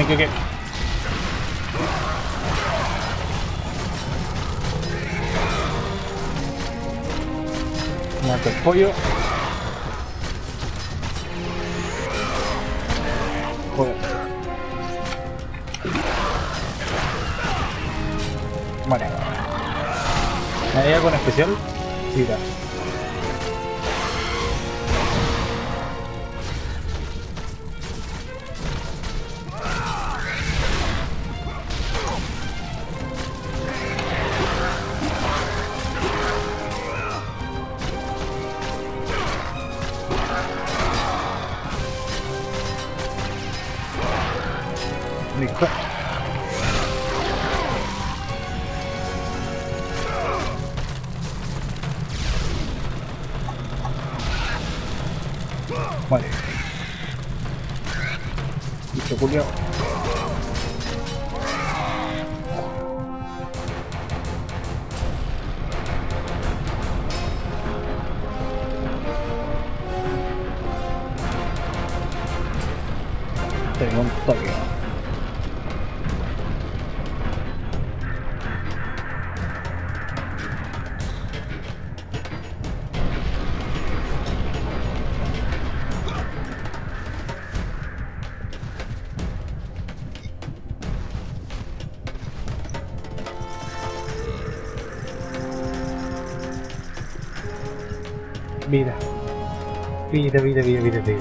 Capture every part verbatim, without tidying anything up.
que que. Mato el pollo. Joder. Vale. ¿Hay algo en especial? Sí, da. Listo. Vale. Bicho culiao. Tengo un toque. Vida. Vida, vida, vida, vida, vida.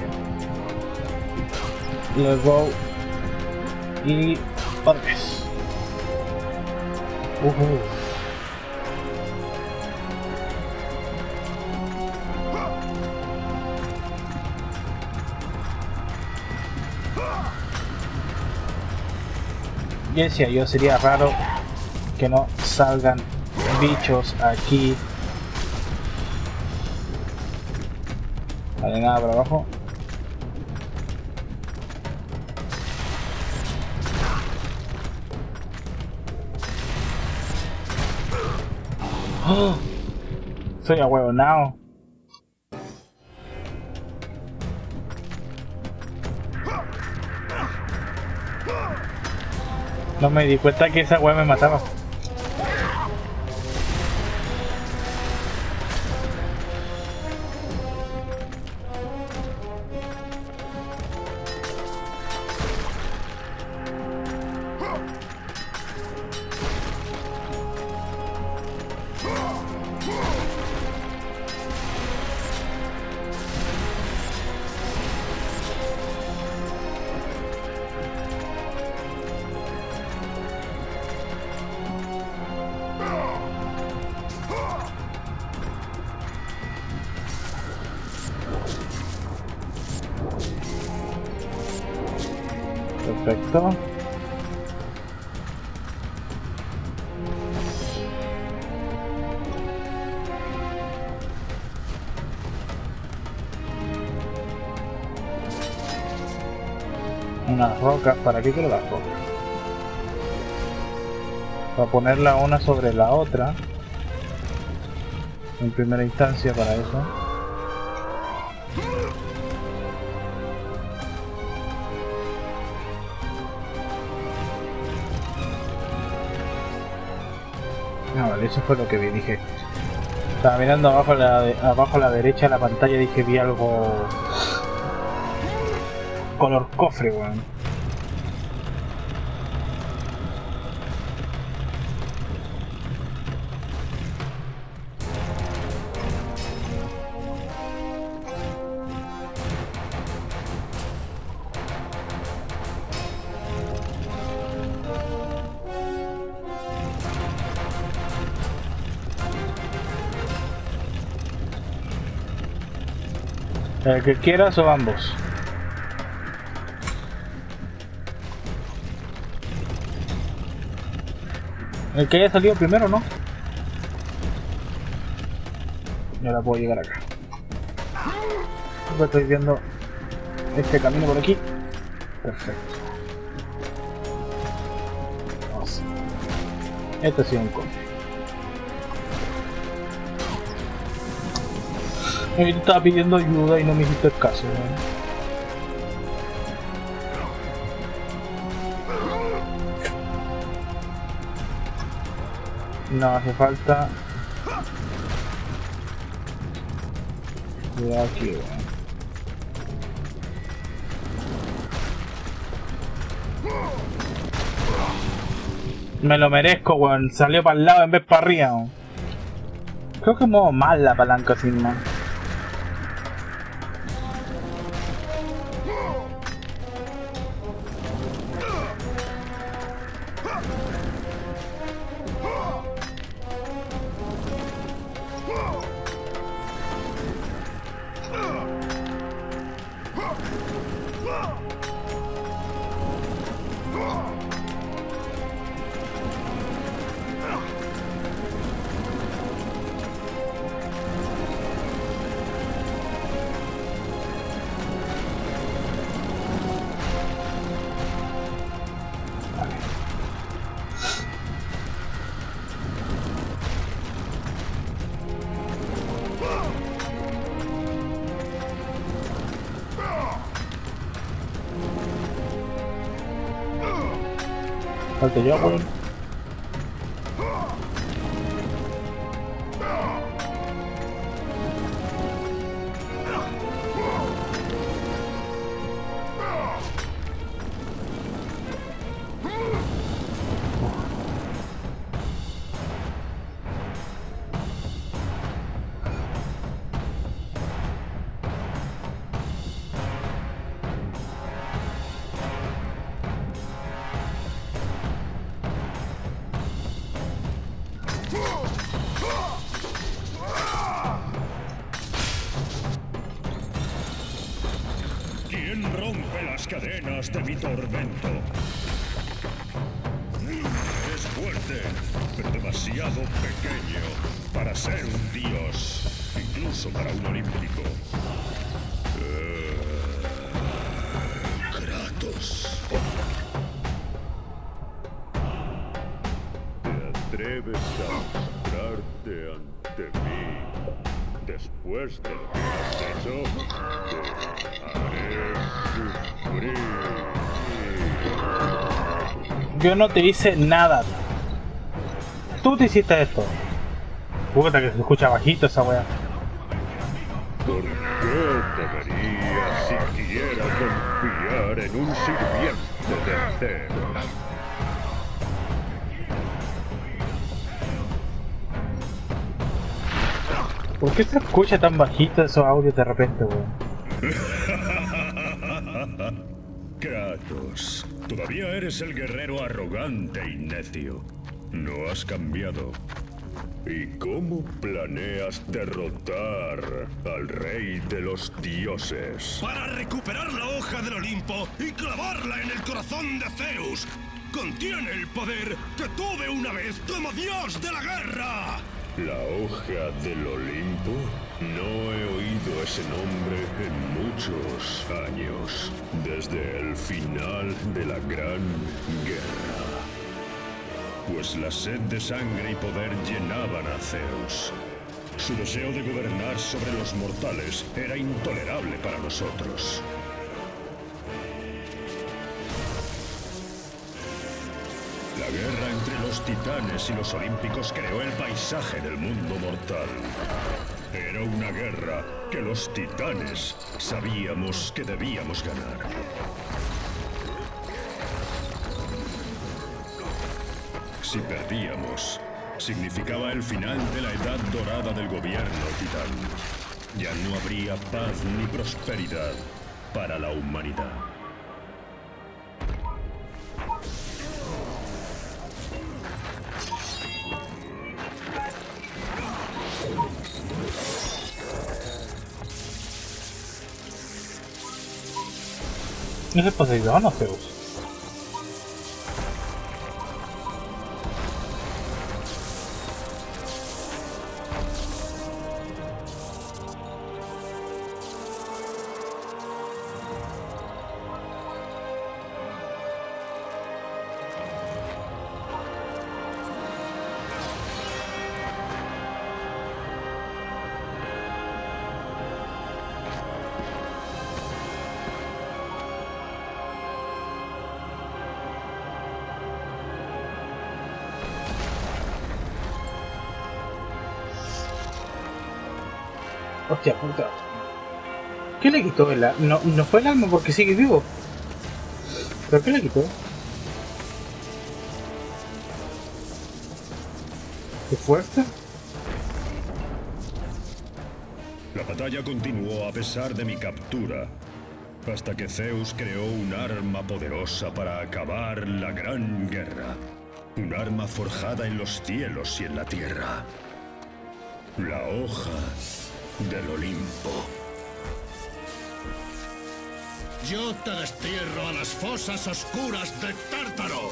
Luego. Y. Orbes. Uh -huh. Ya decía yo, sería raro que no salgan bichos aquí. Vale, nada por abajo. ¡Oh! Soy ahuevonao. No me di cuenta que esa hueá me mataba. Perfecto. Unas rocas, ¿para qué quiero las rocas? Para ponerla una sobre la otra. En primera instancia para eso. Ah, vale, eso fue lo que vi, dije. Estaba mirando abajo a la, de, abajo a la derecha de la pantalla, dije vi algo color cofre, weón. El que quieras o ambos. El que haya salido primero, ¿no? Y ahora puedo llegar acá. Estoy viendo este camino por aquí. Perfecto. Vamos. Este ha sido un cofre. Yo estaba pidiendo ayuda y no me hiciste caso, ¿no? No hace falta. Cuidado aquí, weón. Me lo merezco, weón. Salió para el lado en vez para arriba, weón. Creo que muevo mal la palanca sin más. Falta yo, weón. ¿Quién rompe las cadenas de mi tormento? Es fuerte, pero demasiado pequeño para ser un dios, incluso para un olímpico. Uh, Kratos. ¿Te atreves a mostrarte ante mí después de lo que has hecho? Te haré sufrir. Yo no te hice nada. Tú te hiciste esto. Puta que se escucha bajito esa weá. ¿Por qué debería siquiera confiar en un sirviente de Zeus? ¿Por qué se escucha tan bajito esos audios de repente, weón? Kratos, todavía eres el guerrero arrogante y necio. No has cambiado. ¿Y cómo planeas derrotar al rey de los dioses? Para recuperar la hoja del Olimpo y clavarla en el corazón de Zeus. Contiene el poder que tuve una vez como dios de la guerra. ¿La hoja del Olimpo? No he oído ese nombre en muchos años, desde el final de la Gran Guerra. Pues la sed de sangre y poder llenaban a Zeus. Su deseo de gobernar sobre los mortales era intolerable para nosotros. La guerra entre los titanes y los olímpicos creó el paisaje del mundo mortal. Era una guerra que los titanes sabíamos que debíamos ganar. Si perdíamos, significaba el final de la edad dorada del gobierno titán. Ya no habría paz ni prosperidad para la humanidad. ¿No es Poseidón o Zeus? Hostia puta. ¿Qué le quitó el alma? No, no fue el alma porque sigue vivo. ¿Pero qué le quitó? ¿Qué fuerza? La batalla continuó a pesar de mi captura, hasta que Zeus creó un arma poderosa para acabar la gran guerra. Un arma forjada en los cielos y en la tierra. La hoja del Olimpo. Yo te destierro a las fosas oscuras de Tártaro.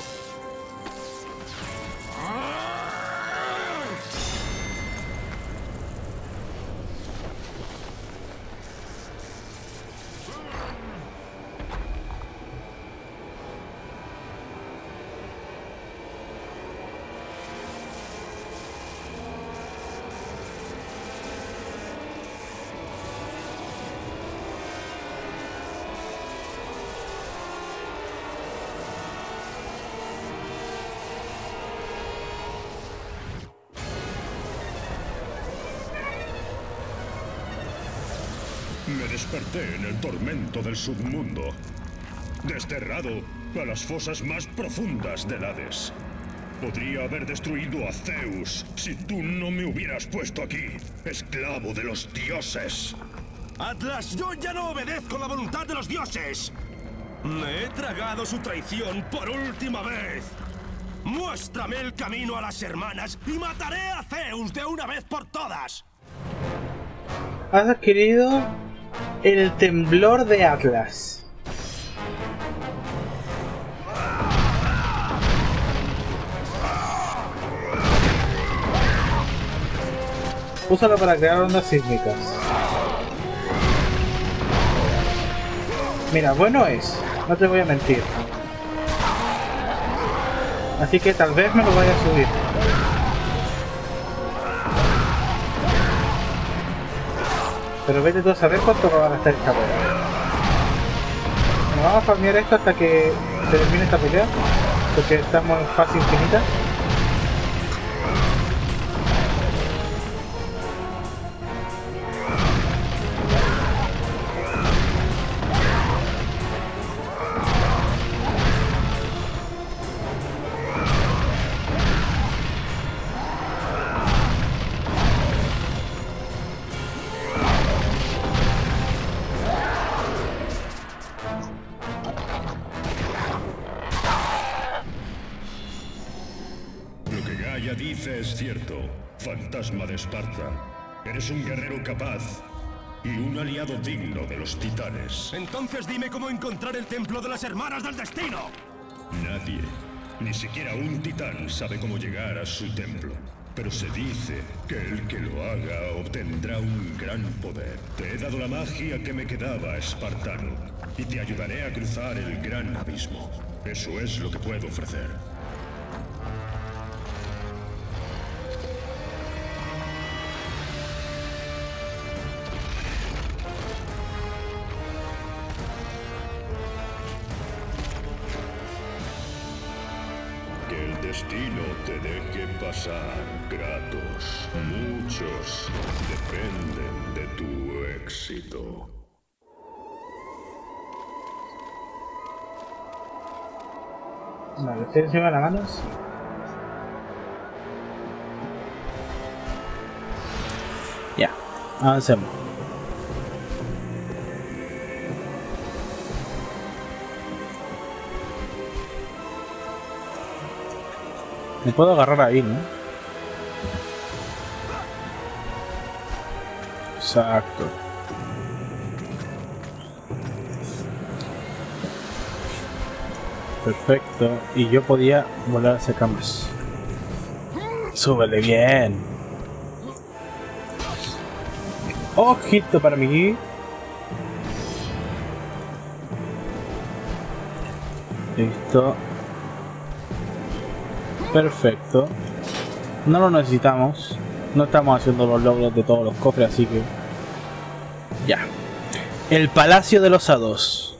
Me desperté en el tormento del submundo, desterrado a las fosas más profundas del Hades. Podría haber destruido a Zeus si tú no me hubieras puesto aquí, esclavo de los dioses. Atlas, yo ya no obedezco la voluntad de los dioses. Me he tragado su traición por última vez. Muéstrame el camino a las hermanas y mataré a Zeus de una vez por todas. Has adquirido el temblor de Atlas. Úsalo para crear ondas sísmicas. Mira, bueno es, no te voy a mentir. Así que tal vez me lo vaya a subir. Pero vete tú a saber cuánto va a gastar esta pelea. Bueno, vamos a farmear esto hasta que se termine esta pelea, porque estamos en fase infinita. Dice es cierto, fantasma de Esparta. Eres un guerrero capaz y un aliado digno de los titanes. Entonces dime cómo encontrar el templo de las hermanas del destino. Nadie, ni siquiera un titán, sabe cómo llegar a su templo. Pero se dice que el que lo haga obtendrá un gran poder. Te he dado la magia que me quedaba, espartano, y te ayudaré a cruzar el gran abismo. Eso es lo que puedo ofrecer. Destino te deje pasar, Kratos. Muchos dependen de tu éxito. Vale, ¿estoy encima de las manos? Ya, avancemos. Me puedo agarrar ahí, ¿no? Exacto. Perfecto. Y yo podía volar hacia camas. Súbele bien. Ojito para mí. Listo. Perfecto. No lo necesitamos. No estamos haciendo los logros de todos los cofres, así que... Ya. El Palacio de los Hados.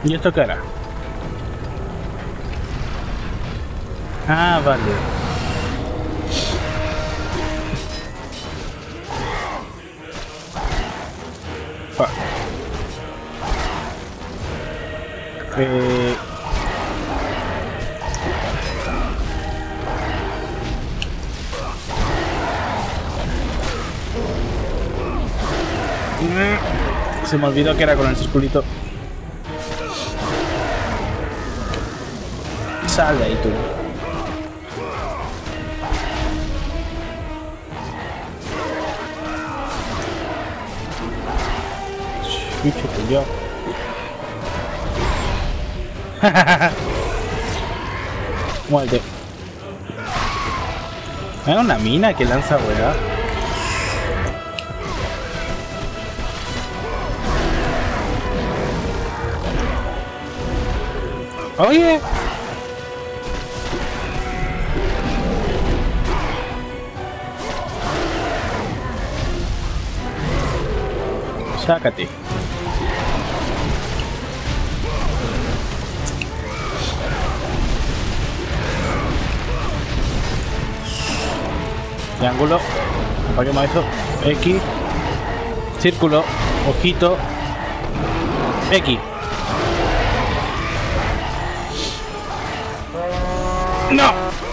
¿Y esto qué hará? Ah, vale. Fuck. Eh... Se me olvidó que era con el circulito. Sal de ahí tú. Bicho que yo. Muerte. Hay una mina que lanza weá. Oye. Sácate. Triángulo. Apaguemos eso. X. Círculo. Ojito. X. ¡No!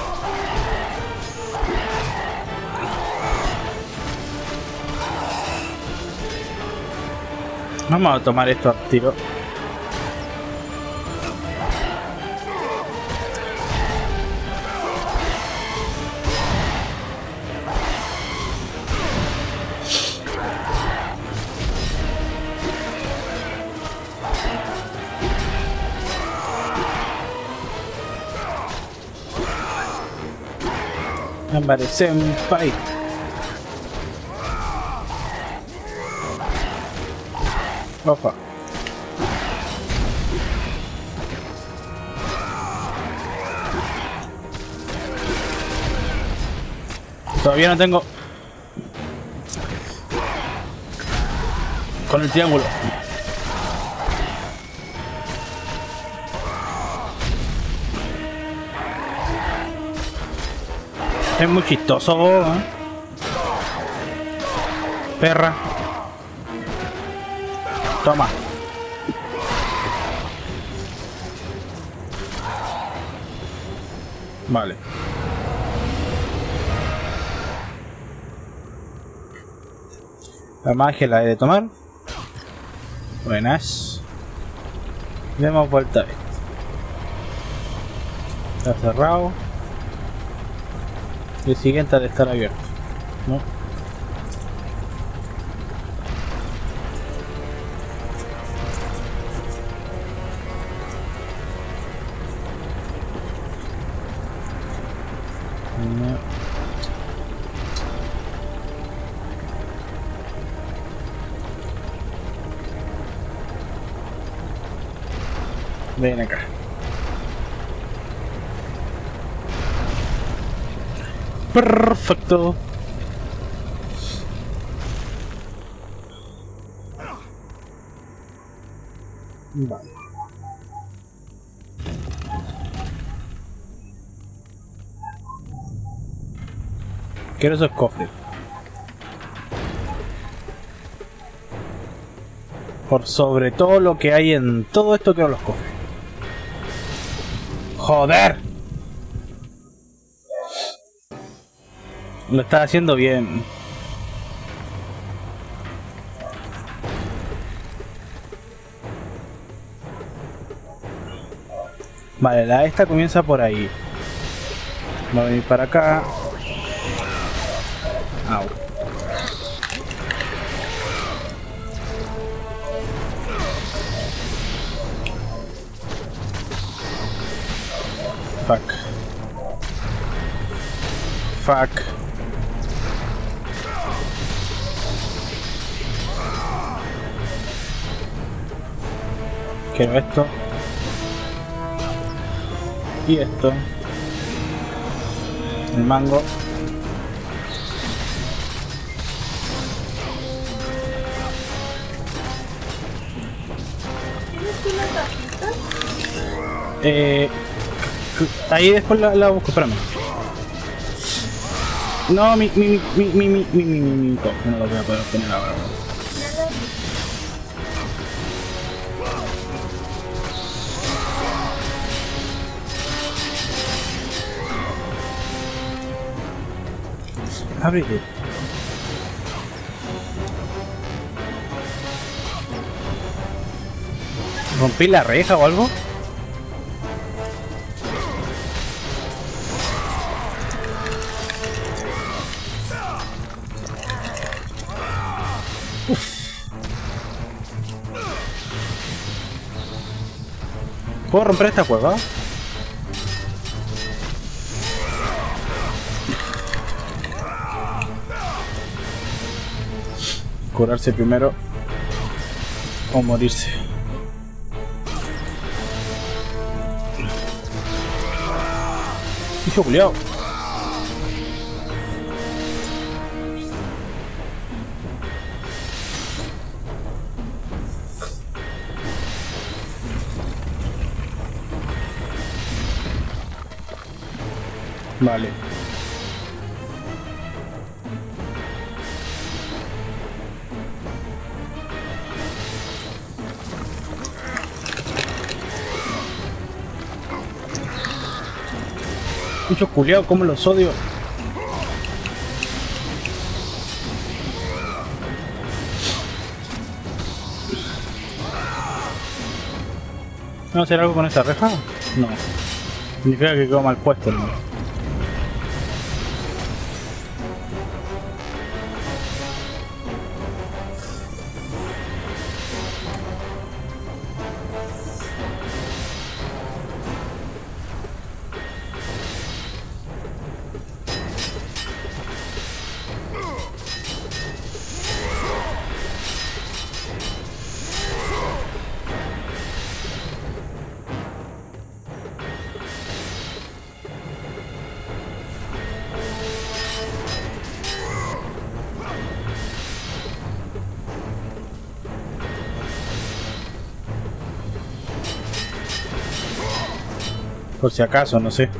Vamos a tomar esto al tiro. Ambare senpai. Opa. Todavía no tengo. Con el triángulo. Es muy chistoso, ¿eh? Perra. Toma. Vale. La magia la he de tomar. Buenas. Demos vuelta a esto. Está cerrado. Y el siguiente ha de estar abierto, ¿no? No. Ven acá. Perfecto. Vale. Quiero esos cofres. Por sobre todo lo que hay en todo esto, quiero los cofres. ¡Joder! Lo está haciendo bien. Vale, la esta comienza por ahí. Va a venir para acá. Au. Fuck. Fuck. Quiero esto. Y esto. El mango. ¿Tienes piloto aquí? Eh, ahí después la, la busco, espérame. No, mi, mi, mi, mi, mi, mi, mi, mi, mi, mi, no lo voy a poder obtener ahora. Ábrete. ¿Rompí la reja o algo? ¿Puedo romper esta cueva? Curarse primero o morirse. Hijo culiao. Vale. Bicho culiao, cómo los odio. ¿Vamos a hacer algo con esta reja? No. Significa que quedó mal puesto, ¿no? Por si acaso, no sé.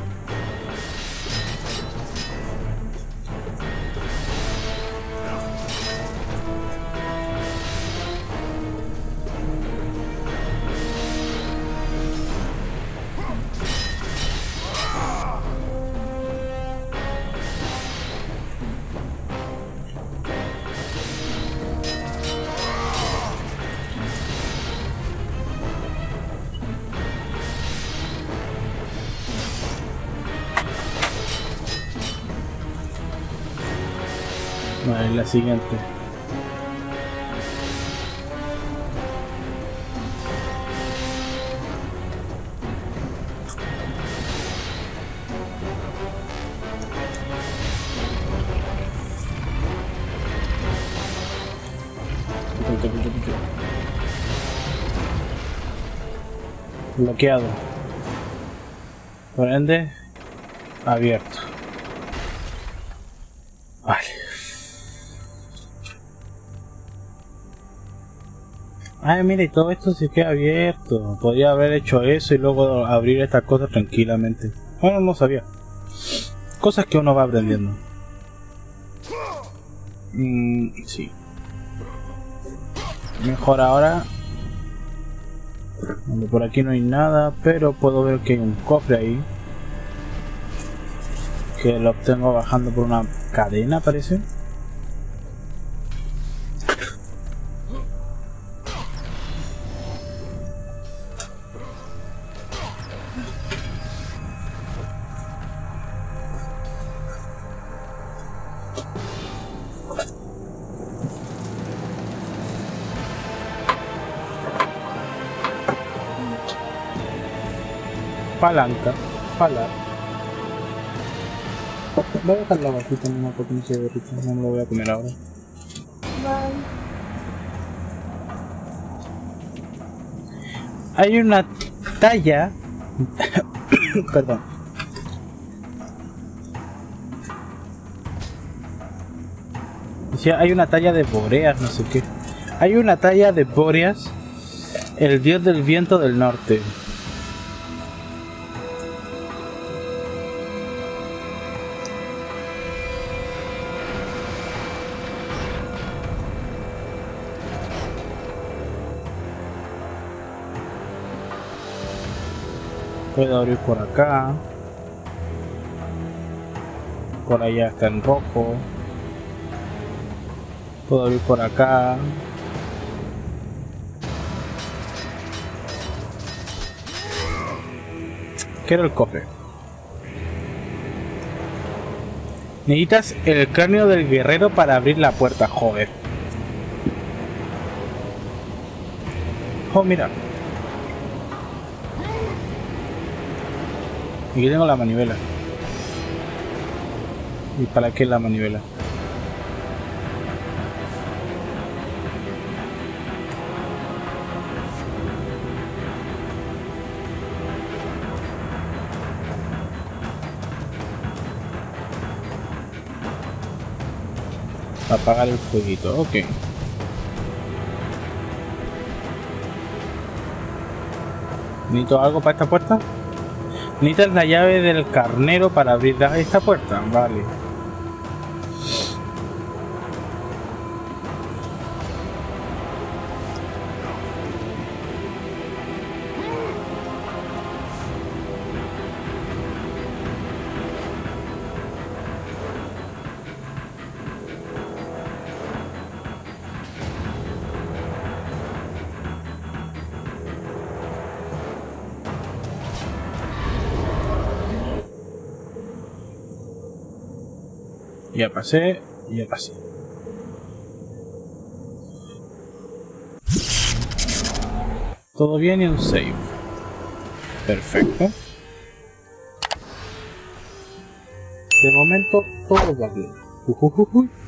Vale, la siguiente. Bloqueado. Por ende, abierto. Vale. Ay, mira, y todo esto se queda abierto. Podría haber hecho eso y luego abrir estas cosas tranquilamente. Bueno, no sabía. Cosas que uno va aprendiendo. Mm, sí. Mejor ahora. Por aquí no hay nada, pero puedo ver que hay un cofre ahí. Que lo obtengo bajando por una cadena, parece. Palanca, palar. Voy a dejar la bajita nomás porque no se derrita, no me lo voy a comer ahora. Bye. Hay una talla. Perdón. O sea, hay una talla de Boreas, no sé qué. Hay una talla de Boreas El dios del viento del norte. Puedo abrir por acá. Por allá está en rojo. Puedo abrir por acá. Quiero el cofre. Necesitas el cráneo del guerrero para abrir la puerta, joder. Oh, mira. Y aquí tengo la manivela. ¿Y para qué la manivela? Apagar el fueguito, ok. ¿Necesito algo para esta puerta? Necesitas la llave del carnero para abrir esta puerta, vale. Ya pasé, ya pasé. Todo bien y un save. Perfecto. De momento todo va bien. Ujujujuy.